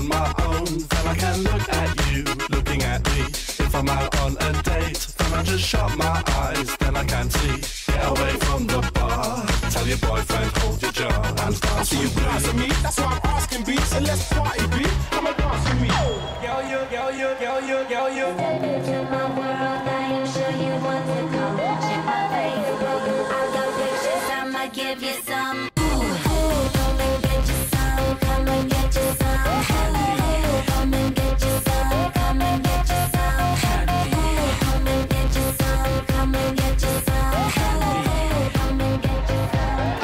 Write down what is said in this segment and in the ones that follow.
on my own, then I can look at you, looking at me. If I'm out on a date, then I just shut my eyes, then I can see. Get away from the bar, tell your boyfriend hold your jar and dance to you. To me, that's why I'm asking beats, so let's party beat. Come and dance with me. Yo, yo, yo, yo, yo, yo, yo, yo. Step into my world, I am sure you want to come. Check my Facebook, I got pictures, I'ma give you some. Come and get you some, come and get you some. Come and get you some, come and get you some. Come and get you some, come and get you some. Come and get you some.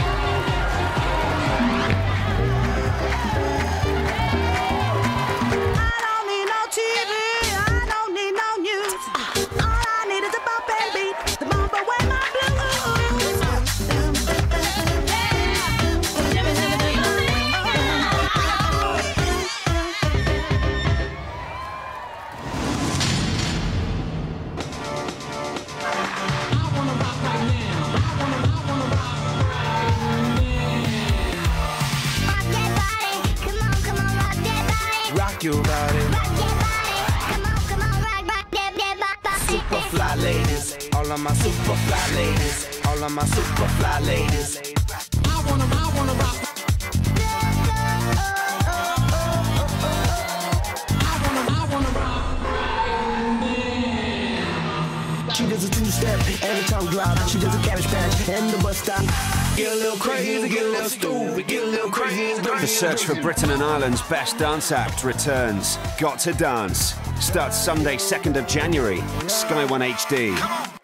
I don't need no TV, I don't need no news. All I need is a bump and beat, the bump away my blues. Rock your body. Super fly ladies, all of my super fly ladies, all of my super fly ladies. I wanna rock. I wanna rock. She does a two-step and a tongue drop. She does a cabbage patch and the bus stop. Get a little crazy, get a little stupid, get a little crazy. The search for Britain and Ireland's best dance act returns. Got to Dance. Starts Sunday, 2nd of January. Sky 1 HD.